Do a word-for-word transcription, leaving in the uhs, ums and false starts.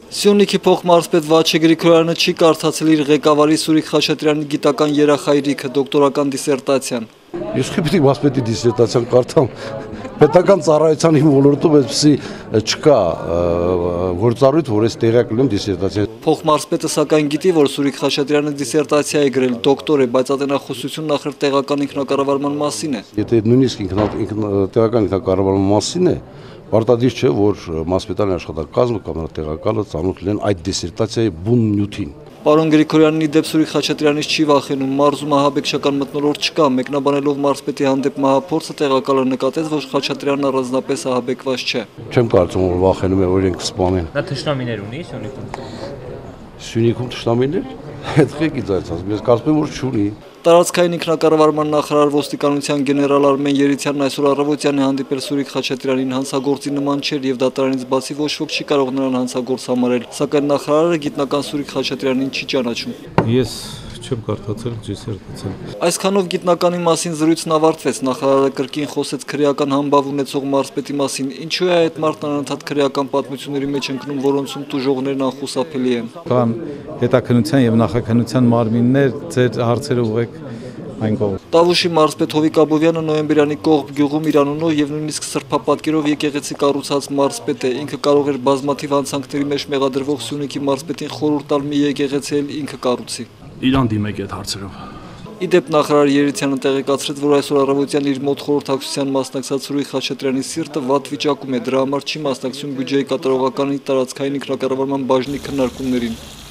Սյունիքի փոխմարզպետ Վաչե Գրիգորյանը չի կարդացել իր ղեկավարի Սուրիկ Խաչատրյանի գիտական երախայրիքը դոկտորական դիսերտացիան։ Ես պիտի մասպետի դիսերտացիան կարդամ։ Պետական ծառայության իմ ոլորտում այսպեսի չկա գործառույթ, որ ես տեղյակ լինեմ դիսերտացիա։ Փոխմարզպետը սակայն գիտի, որ Սուրիկ Խաչատրյանը դիսերտացիա է գրել, դոկտոր է, բայց ատենախոսություն նախր տեղական ինքնակառավարման մասին է։ Եթե նույնիսկ տեղական ինքնակառավարման մասին է, պարտադիր չէ, որ մասպետանի աշխատակազմը կամ տեղակալը ծանոթ լինեն այդ դիսերտացիայի բուն նյութին։ Պարոն Գրիգորյանն ի դեպ Սուրիկ Խաչատրյանից չի վախենում, մարզում ահաբեկչական մթնոլորտ չկա, մեկնաբանելով մարզպետի հանդեպ մահափորձը տեղակալը նկատեց, որ Խաչատրյանն առանձնապես ահաբեկված չէ։ Չեմ կարծում, որ վախենում է, որ իրենք կսպանեն։ Նա թշնամիներ ունի Սյունիքում։ Սյունիքում թշնամիներ։ Այդ ղեկից այցած, ես կարծում եմ, որ չունի։ Տարածքային ինքնակառավարման նախարար ոստիկանության գեներալ Արմեն Երիցյանն այսօր առավոտյան է հանդիպել Սուրիկ Խաչատրյանին, հանցագործի նման չէր եւ դատարանից բացի ոչ ոք չի կարող նրան հանցագործ համարել, սակայն նախարարը գիտնական Սուրիկ Խաչատրյանին չի ճանաչում։ Ես չեմ կարդացել, դիսերտացիա։ Այսքանով գիտնականի մասին զրույցն ավարտվեց, նախարարը կրկին խոսեց քրեական համբավ ունեցող մարզպետի մասին, ինչու է այդ մարդն անընդհատ քրեական պատմությունների մեջ ընկնում, որոնցում տուժողներն անխուսափելի են։ Կան հետաքննության եւ նախաքննության մարմիններ, ձեր հարցերը ուղեք այն կողմ։ Տավուշի մարզպետ Հովիկ Աբովյանը Նոյեմբերյանի կողբ գյուղում իր անունով եւ նույնիսկ սրբապատկերով եկեղեցի կառուցած մարզպետ է, ինքը կարող էր բազմաթիվ հանցանքների մեջ մեղադրվող Սյունիքի մարզպետին խորհուրդ տալ մի եկեղեցի էլ ինքը կառուցի։ Իրան դիմեք այդ հարցերով։ Ի դեպ նախարար Երիցյանը տեղեկացրեց, որ այսօր առավոտյան իր մոտ խորհրդակցության մասնակցած Սուրիկ Խաչատրյանի սիրտը վատ վիճակում է, դրա համար չի մասնակցում բյուջեի կատարողականի տարածքային ինքնակառավարման բաժնի քննարկումներին։